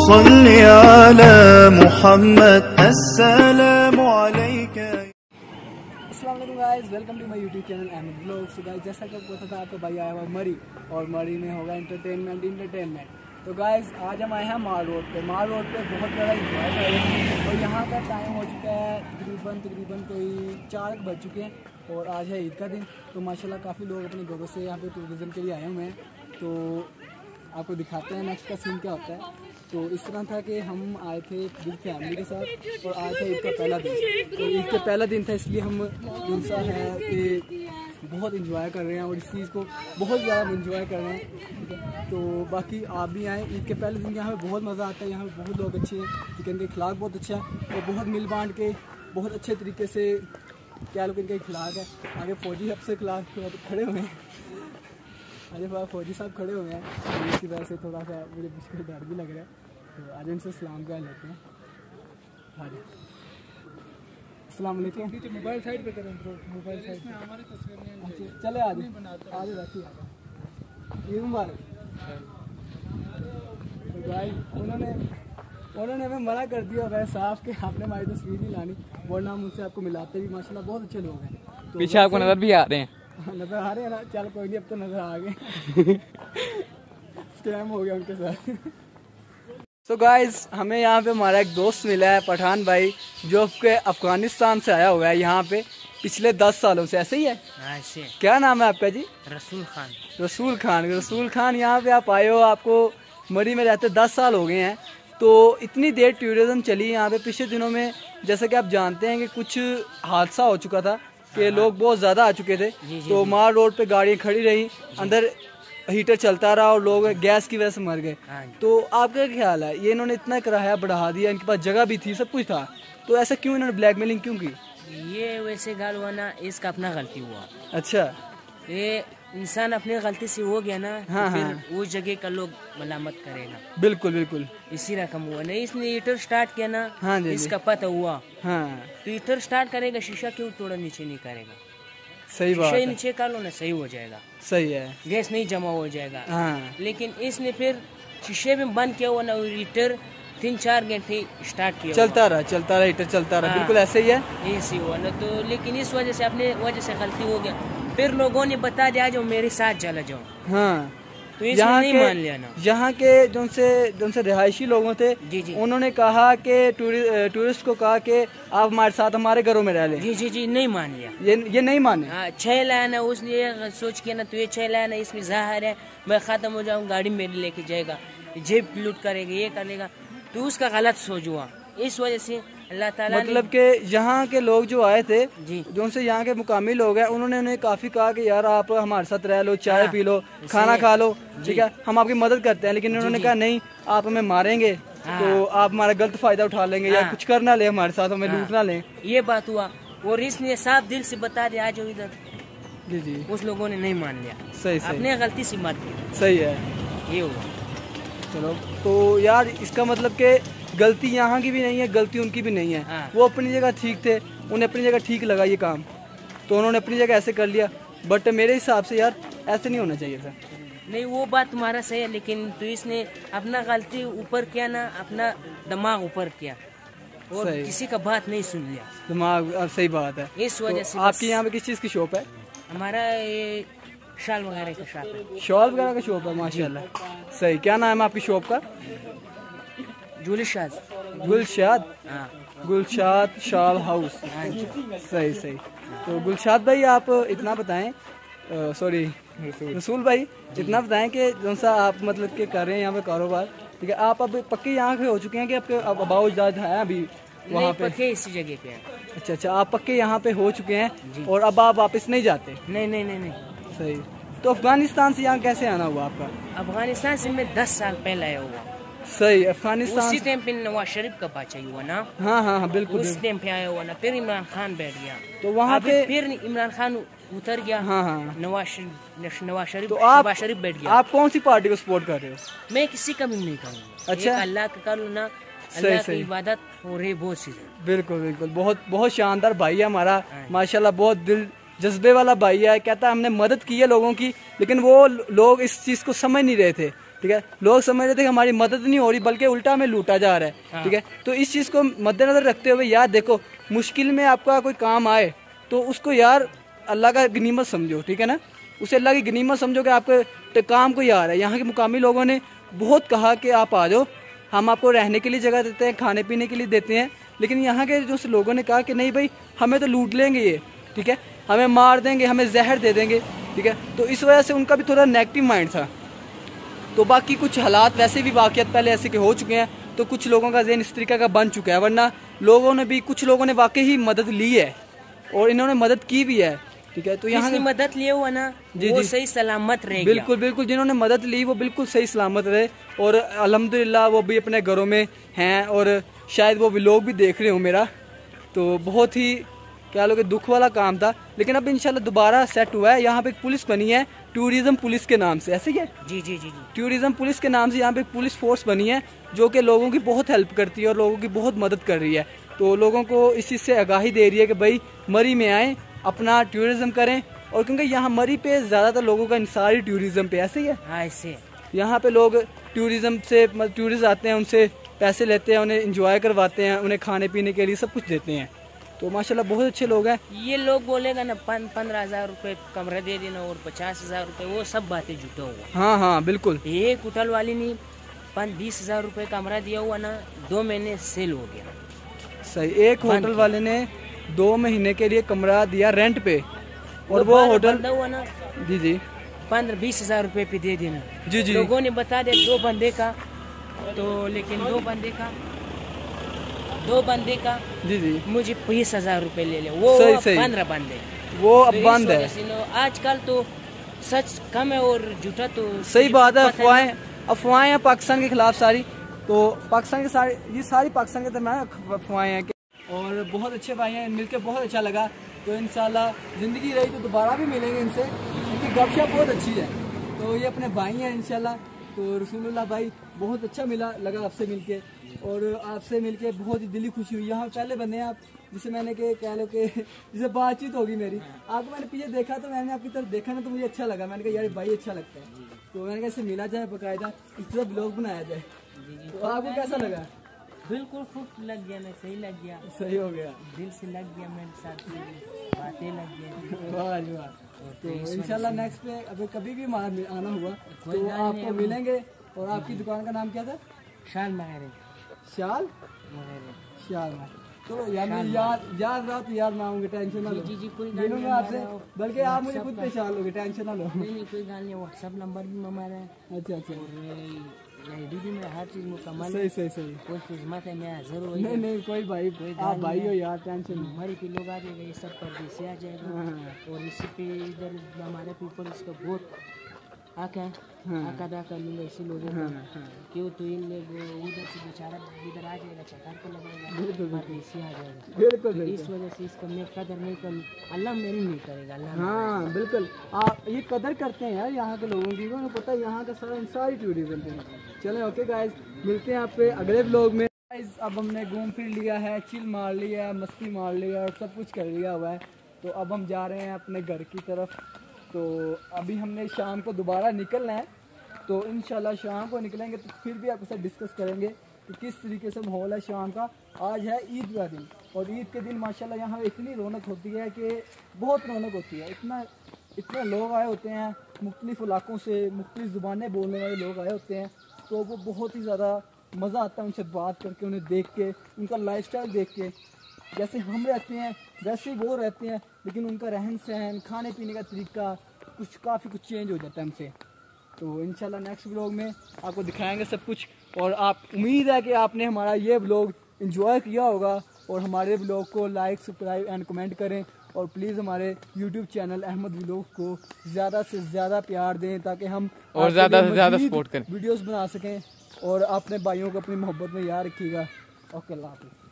صل على محمد السلام عليك। अस्सलाम वालेकुम guys, welcome to my YouTube channel Ahmad vlog. So guys, जैसा कि आपको पता था, आपका भाई आया हुआ मरी और मरी में होगा एंटरटेनमेंट। तो गाइस, आज हम आए हैं माल रोड पे बहुत ज़्यादा इंजॉय कर रहे हैं और यहाँ का टाइम हो चुका है तकरीबन कोई 4 बज चुके हैं और आज है ईद का दिन। तो माशाल्लाह काफ़ी लोग अपने घरों से यहाँ पे टूरिज़म के लिए आए हुए हैं। तो आपको दिखाते हैं नेक्स्ट का सीन क्या होता है। तो इस तरह था कि हम आए थे बिग फैमिली के साथ और आए थे ईद का पहला दिन। तो ईद का पहला दिन था, इसलिए हम जैसा है कि बहुत इंजॉय कर रहे हैं और इस चीज़ को बहुत ज़्यादा इंजॉय कर रहे हैं। तो बाकी आप भी आएँ ईद के पहले दिन। यहाँ पे बहुत मज़ा आता है, यहाँ पे बहुत लोग अच्छे हैं, चिकन के अखलाक बहुत अच्छा है और बहुत मिल बांट के बहुत अच्छे तरीके से क्या लोग इनका अखलाक है। आगे फौजी साहब से अखलाक खड़े हुए हैं, अरे बाबा फौजी साहब खड़े हुए हैं, तो इसकी वजह से थोड़ा सा मुझे मुश्किल डर भी लग रहा है। तो आज उनसे सलाम कर लेते हैं। हाँ जी, अस्सलाम वालेकुम। मोबाइल साइड पे करें, मोबाइल साइड में हमारी तस्वीरें अच्छा चले आज बैठिए। ईद मुबारक। तो गाइस, उन्होंने हमें मना कर दिया वह साफ कि आपने हमारी तस्वीर नहीं लानी, वरना हम उनसे आपको मिलाते भी। माशाल्लाह बहुत अच्छे लोग हैं। तो पीछे आपको नजर भी आ रहे हैं। नजर आ रहे हैं ना, चल कोई नहीं, अब तो नजर आ गए। स्कैम हो गया उनके साथ। तो गाइस, हमें यहाँ पे हमारा एक दोस्त मिला है पठान भाई, जो अफगानिस्तान से आया हुआ है यहाँ पे पिछले 10 सालों से। ऐसे ही है? ऐसे। क्या नाम है आपका जी? रसूल खान। यहाँ पे आप आए हो, आपको मरी में रहते 10 साल हो गए हैं। तो इतनी देर टूरिज्म चली यहाँ पे। पिछले दिनों में जैसे कि आप जानते हैं कि कुछ हादसा हो चुका था कि लोग बहुत ज़्यादा आ चुके थे। तो माल रोड पे गाड़ियाँ खड़ी रही, अंदर हीटर चलता रहा और लोग गैस की वजह से मर गए। तो आपका क्या ख्याल है? ये इन्होंने इतना किराया बढ़ा दिया, इनके पास जगह भी थी, सब कुछ था, तो ऐसा क्यों इन्होंने ब्लैकमेलिंग क्यों की? ये वैसे गाल हुआ ना, इसका अपना गलती हुआ। अच्छा, ये इंसान अपनी गलती से हो गया ना, हाँ, तो फिर उस जगह का लोग मलामत करेगा। बिल्कुल इसी रकम हुआ नहीं। इसने हीटर स्टार्ट किया ना, हाँ जी, इसका पता हुआ। हाँ, तो हीटर स्टार्ट करेगा, शीशा क्यों तोड़ा नीचे नहीं करेगा? सही बात है। नीचे कर लो ना, सही हो जाएगा, सही है, गैस नहीं जमा हो जाएगा। हाँ। लेकिन इसने फिर शीशे में बंद किया हुआ ना, हीटर 3-4 घंटे स्टार्ट किया, चलता रहा हीटर चलता रहा। बिल्कुल ऐसे ही है, ऐसे हुआ ना। तो लेकिन इस वजह से अपने वजह से गलती हो गया। फिर लोगों ने बता दिया जो मेरे साथ चला जाओ। हाँ, तो इसने नहीं मान लिया ना। यहाँ के जो से रिहायशी लोगों थे, जी, उन्होंने कहा कि टूरिस्ट को कहा कि आप हमारे साथ हमारे घरों में रह लें। जी, नहीं मान लिया। ये नहीं माने। 6 लाना उसने सोच किया ना, तो ये 6 लाना इसमें जाहिर है मैं खत्म हो जाऊँ, गाड़ी मेरी लेके जाएगा, जेब लूट करेगा, ये करेगा। तो उसका गलत सोच हुआ। इस वजह से अल्लाह ताला मतलब कि यहाँ के लोग जो आए थे, जी, जो उनसे यहाँ के मुकामी लोग हैं, उन्होंने उन्हें काफी कहा कि यार आप हमारे साथ रह लो, चाय पी लो, खाना खा लो, ठीक है, हम आपकी मदद करते हैं। लेकिन उन्होंने कहा नहीं, आप हमें मारेंगे तो आप हमारा गलत फायदा उठा लेंगे या कुछ कर ना ले हमारे साथ, हमें लूट ना लें। ये बात हुआ और इसने साफ दिल से बता दिया आ जाओ इधर। जी, उस लोगों ने नहीं मान लिया। सही अपने गलती से मत की। सही है, ये हुआ। चलो, तो यार इसका मतलब कि गलती यहाँ की भी नहीं है, गलती उनकी भी नहीं है। वो अपनी जगह ठीक थे, उन्हें अपनी जगह ठीक लगा ये काम, तो उन्होंने अपनी जगह ऐसे कर लिया। बट मेरे हिसाब से यार ऐसे नहीं होना चाहिए था। नहीं, वो बात तुम्हारा सही है, लेकिन तो इसने अपना गलती ऊपर किया ना, अपना दिमाग ऊपर किया और किसी का बात नहीं सुन लिया। दिमाग, सही बात है। इस वजह से आपकी यहाँ पे किस चीज़ की शॉप है? हमारा ये शाल वगैरह का शॉप है। शॉल वगैरह का शॉप है, माशाल्लाह। सही, क्या नाम है आपकी शॉप का? Gulshad shawl house. सही। तो गुलशाद भाई, आप इतना बताएं, सॉरी रसूल भाई, इतना बताएं कि जौन सा आप मतलब के कर रहे हैं यहाँ पे कारोबार, ठीक है, आप अब पक्के यहाँ के हो चुके हैं कि आपके अब अबाउ जाद है अभी वहाँ पे? पक्के इसी जगह पे है। अच्छा, आप पक्के यहाँ पे हो चुके हैं और अब आप वापस नहीं जाते? नहीं। सही। तो अफगानिस्तान से यहाँ कैसे आना हुआ आपका? अफगानिस्तान से मैं 10 साल पहले आया हुआ। सही, अफगानिस्तान उसी टाइम पे नवाज शरीफ का बादशाही हुआ ना। हाँ, बिल्कुल। उस टाइम पे आया हुआ ना, फिर इमरान खान बैठ गया, तो वहाँ पे फिर इमरान खान उतर गया। हाँ। नवाज शरीफ तो आप बैठ गया। आप कौन सी पार्टी को सपोर्ट कर रहे हो? मैं किसी का भी नहीं करूँगा। अच्छा, अल्लाह का कर लो ना, अल्लाह की इबादत हो रही बहुत चीजें। बिल्कुल बहुत शानदार भाई है हमारा, माशाल्लाह, बहुत दिल जज्बे वाला भाई है। कहता है हमने मदद की है लोगों की, लेकिन वो लोग इस चीज़ को समझ नहीं रहे थे ठीक है। लोग समझ रहे थे कि हमारी मदद नहीं हो रही बल्कि उल्टा हमें लूटा जा रहा है, ठीक है। तो इस चीज़ को मद्देनजर रखते हुए यार देखो, मुश्किल में आपका कोई काम आए तो उसको यार अल्लाह का गनीमत समझो, ठीक है ना। उसे अल्लाह की गनीमत समझो कि आपके काम को यार है। यहाँ के मुकामी लोगों ने बहुत कहा कि आप आ जाओ, हम आपको रहने के लिए जगह देते हैं, खाने पीने के लिए देते हैं, लेकिन यहाँ के जो लोगों ने कहा कि नहीं भाई हमें तो लूट लेंगे ये, ठीक है, हमें मार देंगे, हमें जहर दे देंगे, ठीक है। तो इस वजह से उनका भी थोड़ा नेगेटिव माइंड था। तो बाकी कुछ हालात वैसे भी वाक़यात पहले ऐसे के हो चुके हैं, तो कुछ लोगों का ज़हन इस तरीका का बन चुका है, वरना कुछ लोगों ने वाकई ही मदद ली है और इन्होंने मदद की भी है, ठीक है। तो यहाँ मदद लिए हुआ ना वो सही सलामत रहे। बिल्कुल बिल्कुल, जिन्होंने मदद ली वो बिल्कुल सही सलामत रहे और अल्हम्दुलिल्लाह वो भी अपने घरों में हैं और शायद वो व्लॉग भी देख रहे हो मेरा। तो बहुत ही क्या लोग दुख वाला काम था, लेकिन अब इंशाल्लाह दोबारा सेट हुआ है। यहाँ पे एक पुलिस बनी है टूरिज्म पुलिस के नाम से, ऐसे ही है जी जी जी जी, टूरिज्म पुलिस के नाम से यहाँ पे एक पुलिस फोर्स बनी है जो कि लोगों की बहुत हेल्प करती है और लोगों की बहुत मदद कर रही है। तो लोगों को इस चीज़ से आगाही दे रही है कि भाई मरी में आए, अपना टूरिज्म करें। और क्योंकि यहाँ मरी पे ज़्यादातर लोगों का इंसार ही टूरिज्म पे, ऐसे ही है। हाँ ऐसे यहाँ पे लोग टूरिज्म से टूरिस्ट आते हैं, उनसे पैसे लेते हैं, उन्हें इंजॉय करवाते हैं, उन्हें खाने पीने के लिए सब कुछ देते हैं। तो माशाल्लाह बहुत अच्छे लोग हैं। ये लोग बोलेगा ना 15,000 रुपए कमरा दे देना और 50,000 रुपए, वो सब बातें झूठा हुआ। हाँ हाँ बिल्कुल, एक होटल वाली ने 20,000 रुपए कमरा दिया हुआ ना, 2 महीने सेल हो गया। सही, एक होटल वाले ने 2 महीने के लिए कमरा दिया रेंट पे और वो होटल हुआ ना जी जी 15-20,000 रुपए पे दे देना। जी जी, लोगों ने बता दिया 2 बंदे का, तो लेकिन 2 बंदे का जी जी मुझे 20,000 रुपए ले ले, वो सही सही, 15 बंदे वो अब बंद है। आजकल तो सच कम है और झूठा तो सही बात है। अफवाहें हैं पाकिस्तान के खिलाफ सारी, तो पाकिस्तान के ये सारी पाकिस्तान के दरम्यान अफवाहें हैं। और बहुत अच्छे भाई हैं, मिलकर बहुत अच्छा लगा। तो इंशाल्लाह ज़िंदगी रही तो दोबारा भी मिलेंगे इनसे, इनकी गपशप बहुत अच्छी है। तो ये अपने भाई हैं इंशाल्लाह। तो रसूलुल्लाह भाई बहुत अच्छा लगा आपसे मिलके, और आपसे मिलके बहुत ही दिली खुशी हुई। यहाँ पहले बंदे हैं आप जिसे मैंने कह लो कि जिसे बातचीत होगी मेरी, आपको मैंने पीछे देखा तो मैंने आपकी तरफ देखा ना तो मुझे अच्छा लगा। मैंने कहा यार भाई अच्छा लगता है, तो मैंने कहा इससे मिला जाए, बाकायदा इस तरह ब्लॉग बनाया जाए। तो आपको कैसा लगा? बिल्कुल खूब लग गया, मैं सही लग गया, सही हो गया, दिल से लग गया, मेरे साथ बातें लग गई। वाह जी वाह। तो इंशाल्लाह नेक्स्ट पे अगर कभी भी हमारा आना हुआ तो आपको मिलेंगे। और आपकी दुकान का नाम क्या था? शाल शाल चलो यार, मैं याद रहा तो यार मैं आऊँगी, टेंशन ना लो। जी कोई मिलूंगा आपसे, बल्कि आप मुझे खुद पहचान लोगे, टेंशन ना लो। नहीं कोई गाल नहीं, व्हाट्सएप नंबर भी हमारा है। अच्छा अच्छा, आईडी भी में हर चीज मुकम्मल सही सही सही। कोई खिदमत है, मैं हाजिर हूँ। नहीं नहीं कोई भाई, आप भाई हो यार, टेंशन नहीं। हमारे पे लोग आ जाएगा, ये सब परदेसी आ जाएगा। और इसी पे इधर हमारे पीपल इसका बहुत आका कर लूँगा इसी लोगों को। क्यों तो इन लोग उधर से बेचारा इधर आ जाएगा, चक्कर को लगाएगा, परदेसी आ जाएगा। बिल्कुल, इस वजह से इसका मैं कदर नहीं कर, अल्लाह मेरी नहीं करेगा, अल्लाह। हाँ बिल्कुल, आप ये कदर करते हैं यार यहाँ के लोगों की, उन्हें पता है यहाँ का सारी टूरिज्म पे। चलें ओके गाइस, मिलते हैं आप पे अगले व्लॉग में। अब हमने घूम फिर लिया है, चिल मार लिया है, मस्ती मार लिया और सब कुछ कर लिया हुआ है। तो अब हम जा रहे हैं अपने घर की तरफ। तो अभी हमने शाम को दोबारा निकलना है, तो इंशाल्लाह शाम को निकलेंगे तो फिर भी आपके साथ डिस्कस करेंगे कि किस तरीके से माहौल है शाम का। आज है ईद का दिन, और ईद के दिन माशाल्लाह यहाँ इतनी रौनक होती है कि बहुत रौनक होती है। इतने लोग आए होते हैं मुख्तलिफ इलाकों से, मुख्तलिफ ज़ुबानें बोलने वाले लोग आए होते हैं। तो वो बहुत ही ज़्यादा मज़ा आता है उनसे बात करके, उन्हें देख के, उनका लाइफस्टाइल देख के। जैसे हम रहते हैं वैसे ही वो रहते हैं, लेकिन उनका रहन सहन, खाने पीने का तरीका काफ़ी कुछ चेंज हो जाता है हमसे। तो इंशाल्लाह नेक्स्ट व्लॉग में आपको दिखाएंगे सब कुछ। और आप उम्मीद है कि आपने हमारा ये व्लॉग एंजॉय किया होगा, और हमारे व्लॉग को लाइक, सब्सक्राइब एंड कमेंट करें। और प्लीज़ हमारे यूट्यूब चैनल अहमद व्लॉग को ज़्यादा से ज़्यादा प्यार दें, ताकि हम और ज़्यादा से ज़्यादा सपोर्ट करें, वीडियोज़ बना सकें। और अपने भाइयों को अपनी मोहब्बत में याद रखिएगा। ओके, अल्लाह हाफ़िज़।